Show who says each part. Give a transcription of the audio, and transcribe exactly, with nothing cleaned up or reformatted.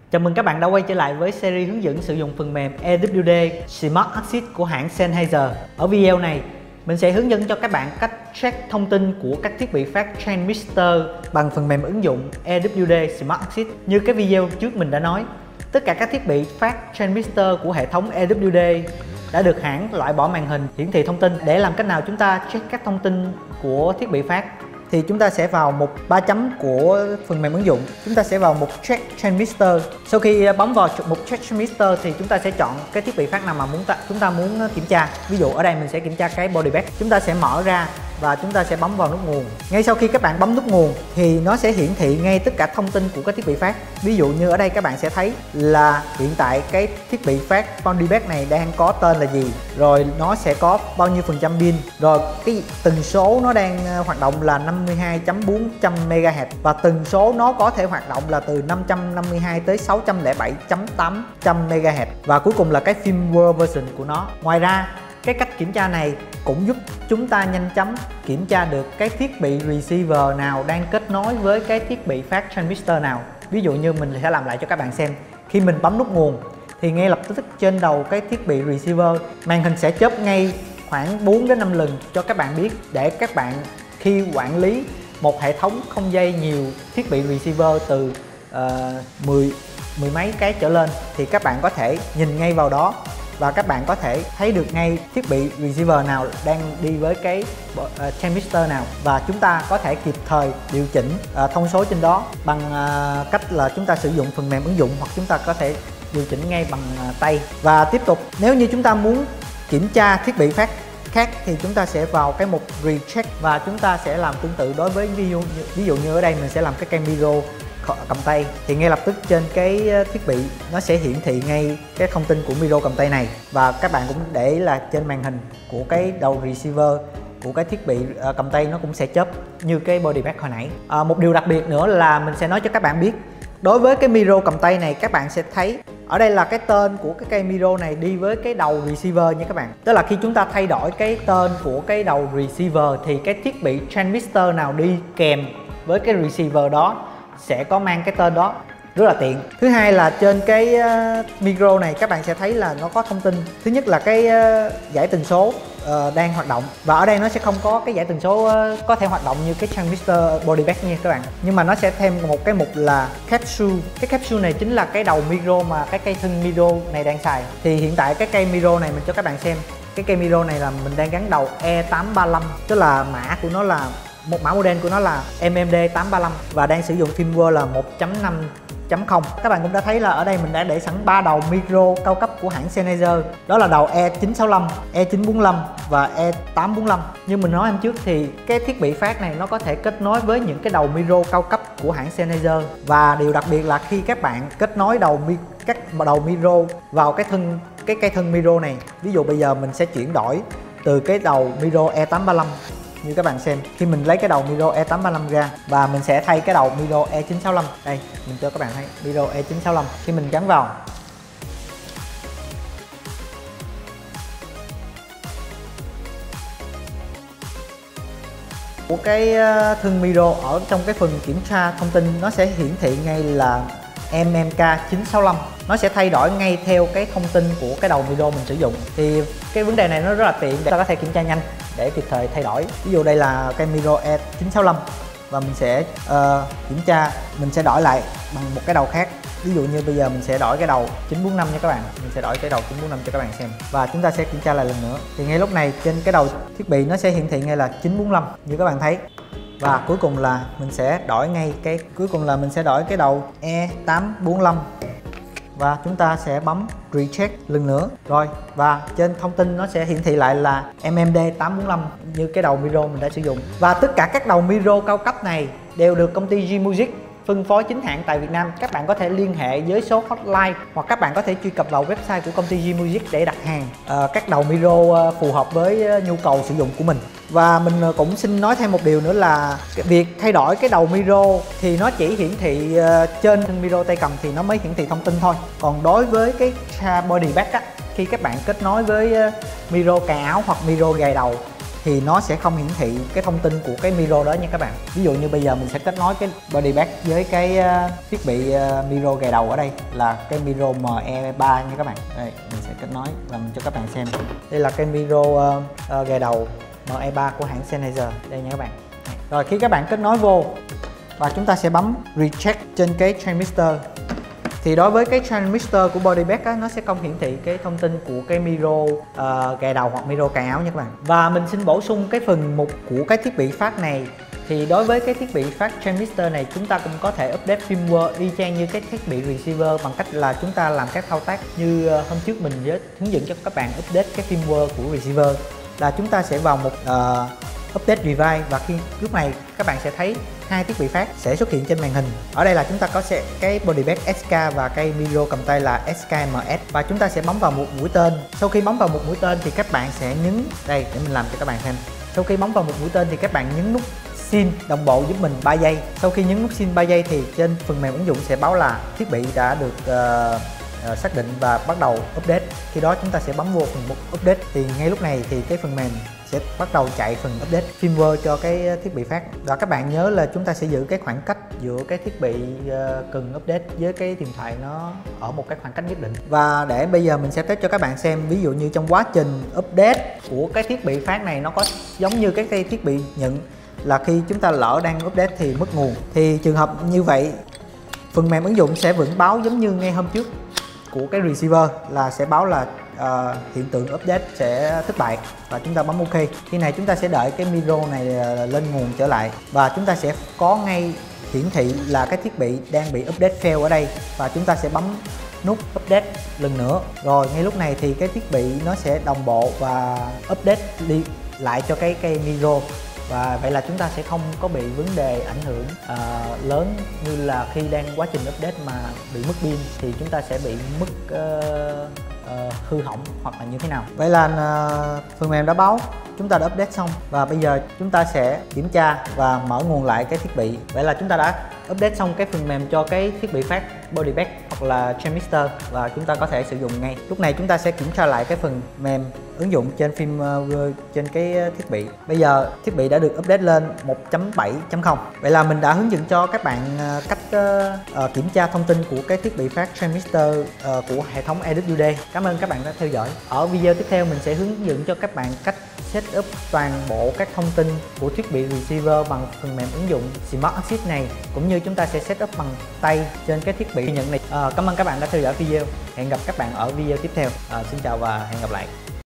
Speaker 1: Chào mừng các bạn đã quay trở lại với series hướng dẫn sử dụng phần mềm e vê kép đê Smart Access của hãng Sennheiser. Ở video này, mình sẽ hướng dẫn cho các bạn cách check thông tin của các thiết bị phát transmitter bằng phần mềm ứng dụng e vê kép đê Smart Access. Như cái video trước mình đã nói, tất cả các thiết bị phát transmitter của hệ thống e vê kép đê đã được hãng loại bỏ màn hình hiển thị thông tin. Để làm cách nào chúng ta check các thông tin của thiết bị phát thì chúng ta sẽ vào mục ba chấm của phần mềm ứng dụng, chúng ta sẽ vào mục Check Transmitter. Sau khi bấm vào mục Check Transmitter thì chúng ta sẽ chọn cái thiết bị phát nào mà muốn ta, chúng ta muốn kiểm tra. Ví dụ ở đây mình sẽ kiểm tra cái body bag. Chúng ta sẽ mở ra và chúng ta sẽ bấm vào nút nguồn. Ngay sau khi các bạn bấm nút nguồn thì nó sẽ hiển thị ngay tất cả thông tin của cái thiết bị phát. Ví dụ như ở đây các bạn sẽ thấy là hiện tại cái thiết bị phát body bag này đang có tên là gì, rồi nó sẽ có bao nhiêu phần trăm pin, rồi cái tần số nó đang hoạt động là năm mươi hai phẩy bốn trăm mê ga héc và tần số nó có thể hoạt động là từ năm trăm năm mươi hai tới sáu trăm lẻ bảy phẩy tám trăm mê ga héc, và cuối cùng là cái firmware version của nó. Ngoài ra, cái cách kiểm tra này cũng giúp chúng ta nhanh chóng kiểm tra được cái thiết bị receiver nào đang kết nối với cái thiết bị phát transmitter nào. Ví dụ như mình sẽ làm lại cho các bạn xem. Khi mình bấm nút nguồn thì ngay lập tức trên đầu cái thiết bị receiver, màn hình sẽ chớp ngay khoảng bốn đến năm lần cho các bạn biết, để các bạn khi quản lý một hệ thống không dây nhiều thiết bị receiver từ uh, mười mười mấy cái trở lên thì các bạn có thể nhìn ngay vào đó và các bạn có thể thấy được ngay thiết bị receiver nào đang đi với cái uh, transmitter nào, và chúng ta có thể kịp thời điều chỉnh uh, thông số trên đó bằng uh, cách là chúng ta sử dụng phần mềm ứng dụng, hoặc chúng ta có thể điều chỉnh ngay bằng uh, tay. Và tiếp tục, nếu như chúng ta muốn kiểm tra thiết bị phát khác thì chúng ta sẽ vào cái mục recheck và chúng ta sẽ làm tương tự đối với ví dụ như, ví dụ như ở đây mình sẽ làm cái cây micro cầm tay thì ngay lập tức trên cái thiết bị nó sẽ hiển thị ngay cái thông tin của micro cầm tay này, và các bạn cũng để là trên màn hình của cái đầu receiver của cái thiết bị cầm tay nó cũng sẽ chớp như cái body bag hồi nãy. À, một điều đặc biệt nữa là mình sẽ nói cho các bạn biết, đối với cái micro cầm tay này các bạn sẽ thấy ở đây là cái tên của cái cây micro này đi với cái đầu receiver nha các bạn. Tức là khi chúng ta thay đổi cái tên của cái đầu receiver thì cái thiết bị transmitter nào đi kèm với cái receiver đó sẽ có mang cái tên đó, rất là tiện. Thứ hai là trên cái uh, micro này các bạn sẽ thấy là nó có thông tin. Thứ nhất là cái uh, dải tần số uh, đang hoạt động, và ở đây nó sẽ không có cái dải tần số uh, có thể hoạt động như cái transmitter body bag nha các bạn, nhưng mà nó sẽ thêm một cái mục là capsule. Cái capsule này chính là cái đầu micro mà cái cây thân micro này đang xài. Thì hiện tại cái cây micro này mình cho các bạn xem, cái cây micro này là mình đang gắn đầu E tám ba lăm, tức là mã của nó là một mã model của nó là em em đê tám ba lăm và đang sử dụng firmware là một chấm năm chấm không. Các bạn cũng đã thấy là ở đây mình đã để sẵn ba đầu micro cao cấp của hãng Sennheiser, đó là đầu E chín sáu lăm, E chín bốn lăm và E tám bốn lăm. Như mình nói hôm trước thì cái thiết bị phát này nó có thể kết nối với những cái đầu micro cao cấp của hãng Sennheiser, và điều đặc biệt là khi các bạn kết nối đầu các đầu micro vào cái thân cái cây thân micro này, ví dụ bây giờ mình sẽ chuyển đổi từ cái đầu micro E tám ba lăm. Như các bạn xem, khi mình lấy cái đầu micro E tám ba lăm ra và mình sẽ thay cái đầu micro E chín sáu lăm. Đây, mình cho các bạn thấy micro E chín sáu lăm. Khi mình gắn vào, của cái thân micro ở trong cái phần kiểm tra thông tin nó sẽ hiển thị ngay là em em ca chín sáu lăm. Nó sẽ thay đổi ngay theo cái thông tin của cái đầu micro mình sử dụng. Thì cái vấn đề này nó rất là tiện để ta có thể kiểm tra nhanh để kịp thời thay đổi. Ví dụ đây là cái micro E chín sáu lăm và mình sẽ uh, kiểm tra, mình sẽ đổi lại bằng một cái đầu khác. Ví dụ như bây giờ mình sẽ đổi cái đầu chín bốn năm nha các bạn. Mình sẽ đổi cái đầu chín bốn năm cho các bạn xem. Và chúng ta sẽ kiểm tra lại lần nữa. Thì ngay lúc này trên cái đầu thiết bị nó sẽ hiển thị ngay là chín bốn lăm như các bạn thấy. Và cuối cùng là mình sẽ đổi ngay cái cuối cùng là mình sẽ đổi cái đầu E tám bốn lăm. Và chúng ta sẽ bấm recheck lần nữa. Rồi, và trên thông tin nó sẽ hiển thị lại là em em đê tám bốn lăm như cái đầu micro mình đã sử dụng. Và tất cả các đầu micro cao cấp này đều được công ty G Music phân phối chính hãng tại Việt Nam. Các bạn có thể liên hệ với số hotline, hoặc các bạn có thể truy cập vào website của công ty G Music để đặt hàng uh, các đầu micro uh, phù hợp với uh, nhu cầu sử dụng của mình. Và mình cũng xin nói thêm một điều nữa là việc thay đổi cái đầu micro thì nó chỉ hiển thị uh, trên thân micro tay cầm thì nó mới hiển thị thông tin thôi. Còn đối với cái body bag á, khi các bạn kết nối với uh, micro cà áo hoặc micro gài đầu thì nó sẽ không hiển thị cái thông tin của cái micro đó nha các bạn. Ví dụ như bây giờ mình sẽ kết nối cái body bag với cái uh, thiết bị uh, micro gài đầu ở đây là cái micro M E ba nha các bạn. Đây mình sẽ kết nối làm cho các bạn xem. Đây là cái micro uh, uh, gài đầu M E ba của hãng Sennheiser đây nha các bạn. Rồi khi các bạn kết nối vô và chúng ta sẽ bấm recheck trên cái transmitter, thì đối với cái transmitter của body bag á, nó sẽ không hiển thị cái thông tin của cái micro uh, gài đầu hoặc micro cài áo nha các bạn. Và mình xin bổ sung cái phần mục của cái thiết bị phát này, thì đối với cái thiết bị phát transmitter này chúng ta cũng có thể update firmware y chang như cái thiết bị receiver bằng cách là chúng ta làm các thao tác như uh, hôm trước mình giới hướng dẫn cho các bạn update cái firmware của receiver, là chúng ta sẽ vào một uh, update device, và khi lúc này các bạn sẽ thấy hai thiết bị phát sẽ xuất hiện trên màn hình. Ở đây là chúng ta có sẽ cái body bag ét ca và cây micro cầm tay là ét ca em ét, và chúng ta sẽ bấm vào một mũi tên. Sau khi bấm vào một mũi tên thì các bạn sẽ nhấn đây để mình làm cho các bạn xem. Sau khi bấm vào một mũi tên thì các bạn nhấn nút xin đồng bộ giúp mình ba giây. Sau khi nhấn nút xin ba giây thì trên phần mềm ứng dụng sẽ báo là thiết bị đã được uh, uh, xác định và bắt đầu update. Khi đó chúng ta sẽ bấm vô phần mục update, thì ngay lúc này thì cái phần mềm sẽ bắt đầu chạy phần update firmware cho cái thiết bị phát. Và các bạn nhớ là chúng ta sẽ giữ cái khoảng cách giữa cái thiết bị uh, cần update với cái điện thoại nó ở một cái khoảng cách nhất định. Và để bây giờ mình sẽ test cho các bạn xem, ví dụ như trong quá trình update của cái thiết bị phát này nó có giống như cái thiết bị nhận, là khi chúng ta lỡ đang update thì mất nguồn. Thì trường hợp như vậy phần mềm ứng dụng sẽ vẫn báo giống như ngay hôm trước của cái receiver, là sẽ báo là uh, hiện tượng update sẽ thất bại, và chúng ta bấm OK. Khi này chúng ta sẽ đợi cái micro này lên nguồn trở lại, và chúng ta sẽ có ngay hiển thị là cái thiết bị đang bị update fail ở đây, và chúng ta sẽ bấm nút update lần nữa. Rồi ngay lúc này thì cái thiết bị nó sẽ đồng bộ và update đi lại cho cái cây micro, và vậy là chúng ta sẽ không có bị vấn đề ảnh hưởng uh, lớn như là khi đang quá trình update mà bị mất pin, thì chúng ta sẽ bị mất uh, uh, hư hỏng hoặc là như thế nào. Vậy là uh, phần mềm đã báo chúng ta đã update xong, và bây giờ chúng ta sẽ kiểm tra và mở nguồn lại cái thiết bị. Vậy là chúng ta đã update xong cái phần mềm cho cái thiết bị phát body bag hoặc là transmitter, và chúng ta có thể sử dụng ngay. Lúc này chúng ta sẽ kiểm tra lại cái phần mềm ứng dụng trên phim uh, trên cái thiết bị. Bây giờ thiết bị đã được update lên một chấm bảy chấm không. Vậy là mình đã hướng dẫn cho các bạn uh, cách uh, uh, kiểm tra thông tin của cái thiết bị phát transmitter uh, của hệ thống e vê kép đê. Cảm ơn các bạn đã theo dõi. Ở video tiếp theo mình sẽ hướng dẫn cho các bạn cách setup toàn bộ các thông tin của thiết bị receiver bằng phần mềm ứng dụng Smart Axis này, cũng như chúng ta sẽ setup bằng tay trên cái thiết bị nhận này. À, cảm ơn các bạn đã theo dõi video. Hẹn gặp các bạn ở video tiếp theo. À, xin chào và hẹn gặp lại.